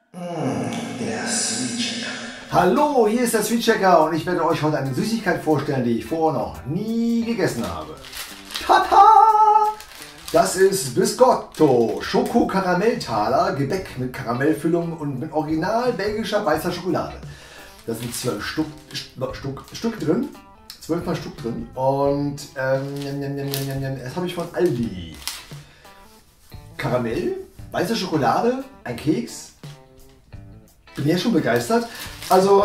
Der Sweet Checker. Hallo, hier ist der Sweet Checker und ich werde euch heute eine Süßigkeit vorstellen, die ich vorher noch nie gegessen habe. Tata! Das ist Biscotto, Schoko-Karamelltaler, Gebäck mit Karamellfüllung und mit original belgischer weißer Schokolade. Da sind 12 Stück drin, 12 mal Stück drin und das habe ich von Aldi. Karamell, weiße Schokolade, ein Keks. Bin ja schon begeistert. Also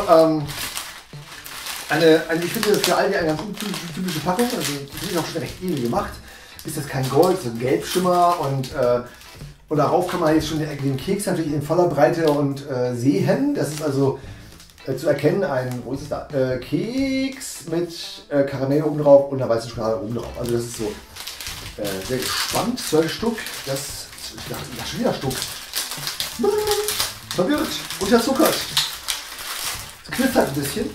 ich finde für Aldi eine ganz typische Packung. Also die ist auch schon recht edel gemacht. Ist das kein Gold, so ein Gelbschimmer und darauf kann man jetzt schon den Keks natürlich in voller Breite und sehen. Das ist also zu erkennen ein, wo ist es da? Keks mit Karamell oben drauf und einer weißen Schokolade oben drauf. Also das ist so sehr gespannt. 12 Stück. Das schon wieder Stück. Verwirrt, unterzuckert. Es knistert ein bisschen.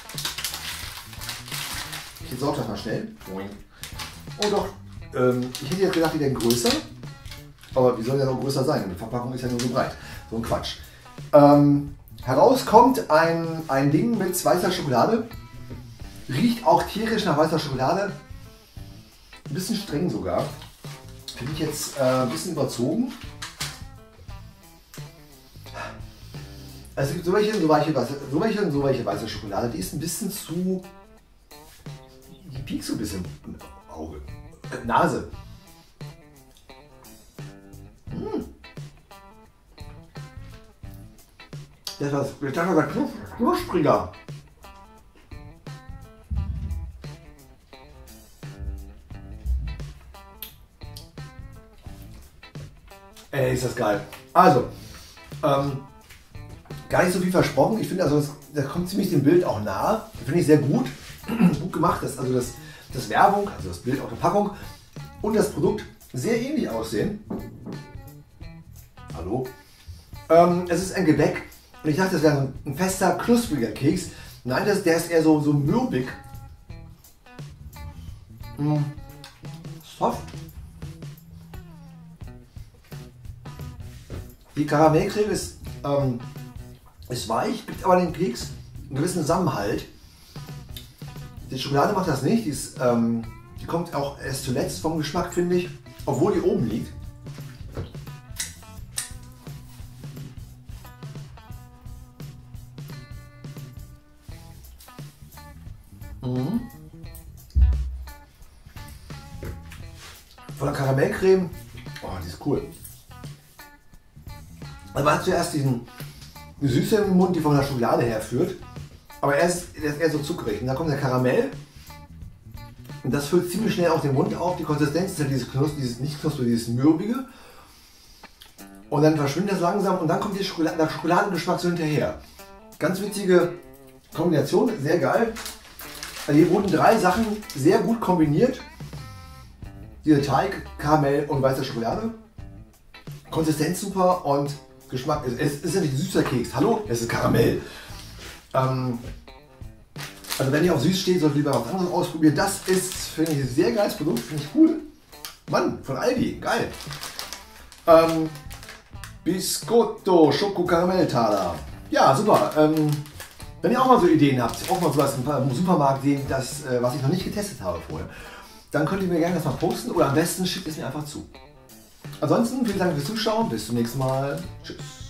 Ich entsorge das mal schnell. Oh doch, ich hätte jetzt gedacht, die wären größer. Aber wie soll der noch größer sein? Die Verpackung ist ja nur so breit. So ein Quatsch. Heraus kommt ein Ding mit weißer Schokolade. Riecht auch tierisch nach weißer Schokolade. Ein bisschen streng sogar. Finde ich jetzt ein bisschen überzogen. Also es gibt so welche und so welche weiße Schokolade, die ist ein bisschen zu... Die piekt so ein bisschen im Auge. Nase. Das war knuspriger. Ey, ist das geil. Also, gar nicht so viel versprochen. Ich finde, also das kommt ziemlich dem Bild auch nahe. Finde ich sehr gut. Gut gemacht. Das Werbung, also das Bild auf der Packung und das Produkt sehr ähnlich aussehen. Hallo. Es ist ein Gebäck und ich dachte, das wäre ein fester, knuspriger Keks. Nein, der ist eher so mürbig. Soft. Die Karamellcreme ist weich, gibt aber den Keks einen gewissen Zusammenhalt. Die Schokolade macht das nicht, die kommt auch erst zuletzt vom Geschmack, finde ich, obwohl die oben liegt. Von der Karamellcreme, oh, die ist cool. Also man hat zuerst eine Süße im Mund, die von der Schokolade herführt, aber der ist eher so zuckrig. Und dann kommt der Karamell und das füllt ziemlich schnell auch den Mund auf. Die Konsistenz ist ja dieses nicht knusprig, dieses mürbige. Und dann verschwindet das langsam und dann kommt der Schokoladengeschmack so hinterher. Ganz witzige Kombination, sehr geil. Also hier wurden 3 Sachen sehr gut kombiniert. Dieser Teig, Karamell und weiße Schokolade. Konsistenz super und Geschmack. Es ist ja nicht ein süßer Keks. Hallo, es ist Karamell. Also wenn ihr auf süß steht, solltet ihr lieber was anderes ausprobieren. Das ist, finde ich, ein sehr geiles Produkt. Finde ich cool. Mann, von Aldi. Geil. Biscotto, Schoko-Karamelltaler. Ja, super. Wenn ihr auch mal so Ideen habt, auch mal sowas im Supermarkt sehen, was ich noch nicht getestet habe vorher, dann könnt ihr mir gerne das mal posten oder am besten schickt es mir einfach zu. Ansonsten vielen Dank fürs Zuschauen, bis zum nächsten Mal. Tschüss.